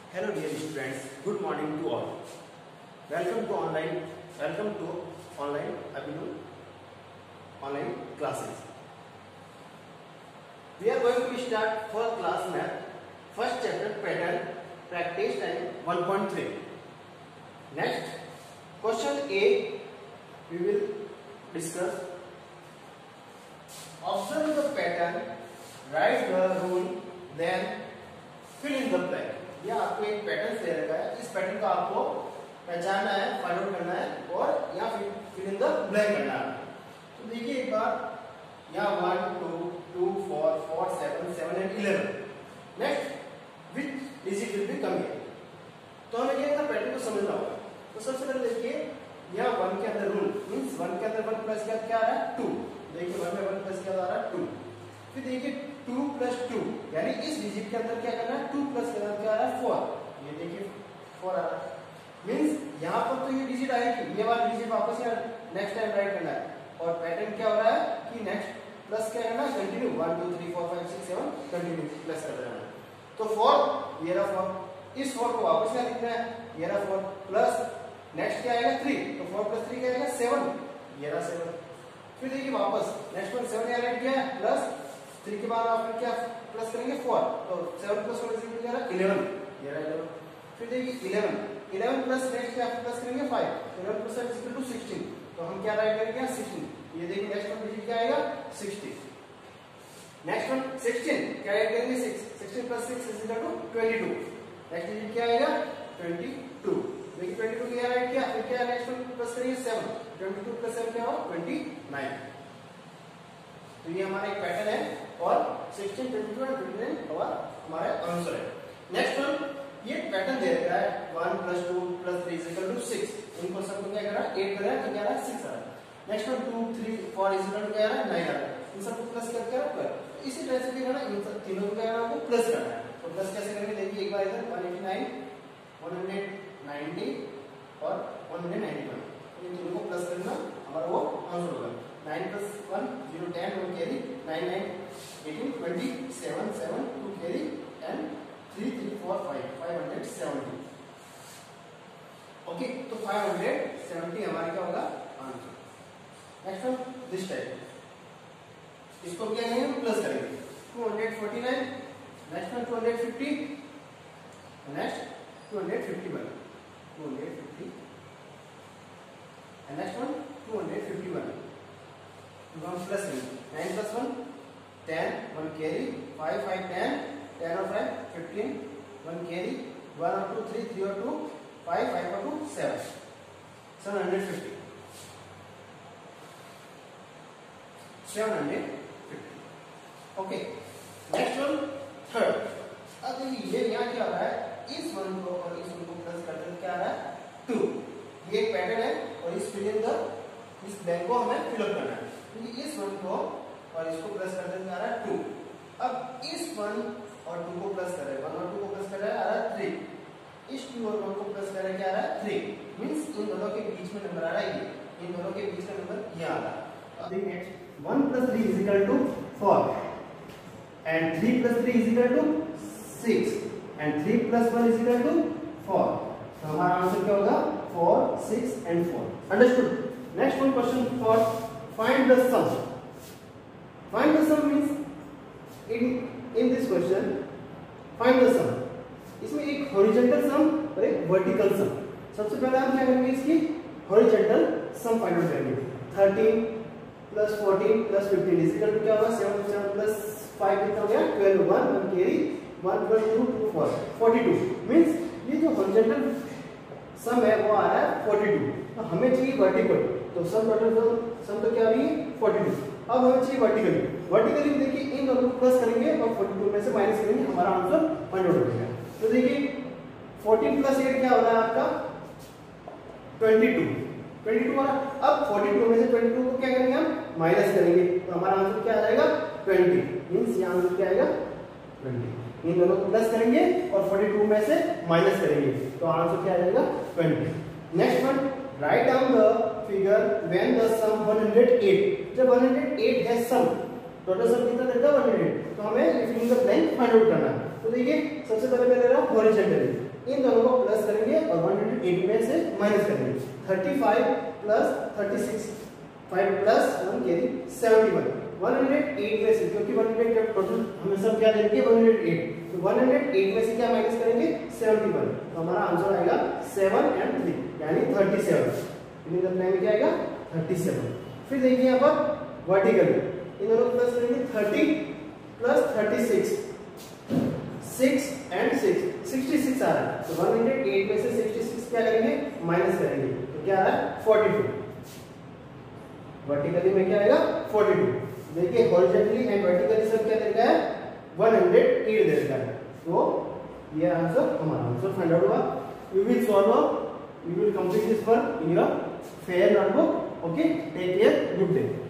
Hello dear students, good morning to all. Welcome to online Abhinov online classes. We are going to start first class math, first chapter pattern, practice time 1.3. Next, question A we will discuss. Observe the pattern, write the rule, then fill in the blank. यह आपको एक pattern दे रखा है, इस pattern को आपको पहचानना है, फाइंड आउट करना है और यहाँ फिल इन द ब्लैंक करना है। तो देखिए एक बार यहाँ 1 2 2 4 4 7 7 and 11। Next which digit will be come here. तो हमें ये पैटर्न को समझना होगा। तो सबसे पहले देखिए यहाँ 1 के अंदर रूल मींस 1 के अंदर 1 प्लस क्या आ रहा है 2। देखिए 1 में 1 प्लस क्या आ रहा है 2। फिर देखिए 2 प्लस 2 यानी इस डिजिट के अंदर क्या करना है 2 प्लस के अंदर क्या आ रहा है 4। ये देखिए 4 आ रहा है मींस यहाँ पर तो ये डिजिट आएगी, ये वाला डिजिट वापस यहाँ नेक्स्ट टाइम राइट करना है। और पैटर्न क्या हो रहा है कि नेक्स्ट प्लस क्या करना है कंटिन्यू 1 2 3 4 5 6 7 कंटिन्यू प्लस कर देना है। तो 4 ये रहा 4, इस 4 को वापस यहाँ लिखना है, ये रहा 4 प्लस नेक्स्ट क्या आएगा 3, तो 4 प्लस 3 क्या आएगा 7, ये रहा 7। फिर देखिए वापस नेक्स्ट वन 7 यहाँ राइट किया है प्लस 3 के बाद आप क्या प्लस करेंगे 4, तो 7 प्लस 4 इज इक्वल टू 11, ये रहा 11। फिर देखिए 11 प्लस नेक्स्ट क्या प्लस करेंगे 5, 11 प्लस 7 इज इक्वल टू 16, तो हम क्या राइट करेंगे 16। ये देखिए नेक्स्ट वन डिजिट क्या आएगा 60। नेक्स्ट वन 16 क्या राइट करेंगे 6, 16 plus 6 is equal to 22। Next digit क्या आएगा 22। देखिए 22 क्या राइट किया, फिर क्या नेक्स्ट वन प्लस करेंगे 7, 22 प्लस 7 क्या होगा 29। तो ये हमारा एक पैटर्न है और 16 22 और 29 और हमारा आंसर है। नेक्स्ट वन ये पैटर्न दे रखा है 1 plus 2 plus 3 is equal to 6। इनको सबको क्या कर रहा है 8 कर रहा है, तो क्या आ रहा है 6 आ रहा है। Next one 2 3 4 is equal to क्या आ रहा है 9 आ रहा है। इन सबको प्लस करके आ रहा है। इसी तरह से क्या करना है इन तीनों को क्या करना है आपको प्लस करना है। तो प्लस कैसे करेंगे देखिए एक बार इधर 189 190 और 191, इन तीनों को प्लस करना हमारा वो आंसर होगा। 9 plus 1 0 10 1 carry 9 9 18 20 7 7 2 carry and 3 3 4 5 570। Okay तो 570 हमारा क्या होगा answer. Next one this type, इसको क्या करेंगे हम प्लस करेंगे 249। Next one 250, next 251 250 and next one 251। हम प्लस करेंगे 9 plus 1 10 1 carry 5 5 10 10 और 5 15 1 carry 1 और 2 3 3 और 2 5 5 और 2 7 750 ओके। Next one third. अब ये यहाँ क्या आ रहा है इस वन को और इस वन को प्लस करते क्या आ रहा है 2। ये एक पैटर्न है और इस फिल इन द इस ब्लैंक को हमें फिल अप करना है। इस वन को और इसको प्लस कर देंगे आ रहा है 2। अब इस 1 और 2 को प्लस कर रहे हैं 1 और 2 को प्लस कर रहे हैं आ रहा है 3। इस 2 और 1 को प्लस कर रहे हैं क्या आ रहा है 3 मींस इन दोनों के बीच में नंबर आ रहा है ये, इन दोनों के बीच का नंबर ये आ रहा है। अब देखिए 1 plus 3 is equal to 4 and 3 plus 3 is equal to 6 and 3 plus 1 is equal to 4। तो हमारा आंसर क्या होगा 4 6 and 4। Understood. Next one question for find the sum। find the sum means in this question find the sum। इसमें एक horizontal सम और एक vertical सम। सबसे पहले आप क्या करेंगे इसकी हॉरिजॉन्टल सम फाइंड आउट करेंगे। 13 plus 14 plus 15 is equal to क्या होगा 7 7 प्लस 5 कितना हो गया 12 1 1 कैरी 1 प्लस 2 2 4 42 मींस ये जो हॉरिजॉन्टल सम है वो आ रहा है 42। तो हमें चाहिए वर्टिकल, तो सम टोटल सम तो क्या आ रही है 42। अब हमें चाहिए वर्टिकली देखिए इन दोनों को प्लस करेंगे और 42 में से माइनस करेंगे, हमारा आंसर फाइंड आउट हो जाएगा। तो देखिए 14 प्लस 8 क्या हो रहा है आपका 22 आ रहा। अब 42 में से 22 को क्या करेंगे हम माइनस करेंगे, तो हमारा आंसर क्या आ जाएगा 20 मींस ये आंसर क्या आएगा 20। इन दोनों को प्लस करेंगे और 42 में से माइनस करेंगे, तो आंसर क्या आ जाएगा 20। Next one write down the figure when the sum 108। जब 108 है सम टोटल सम कितना देता है 108, तो हमें fill in the blank find out करना है। तो देखिए सबसे पहले मैं ले रहा हूं हॉरिजॉन्टली इन दोनों को प्लस करेंगे और 180 में से माइनस करेंगे। 35 प्लस 36 5 प्लस 1 कैरी 71। 108 में से, क्योंकि 108 का टोटल हमें सब क्या देंगे 108, तो 108 में से क्या माइनस करेंगे 71, तो हमारा आंसर आएगा 7 and 3 यानी 37। इन दोनों में क्या आएगा 37। फिर देखिए यहाँ पर वर्टिकली इन दोनों को प्लस करेंगे 30 प्लस 36 6 and 6 66 आ रहा है, तो 108 में से 66 क्या करेंगे माइनस करेंगे, तो क्या आ रहा है 42। वर्टिकली में क्या आएगा 42। देखिए हॉरिजॉन्टली एंड वर्टिकली सब क्या दे रखा है 108 दे रखा है, तो ये आंसर हमारा आंसर फाइंड आउट हुआ। We will solve, we will complete this one in your fair notebook. Okay, take care, good day.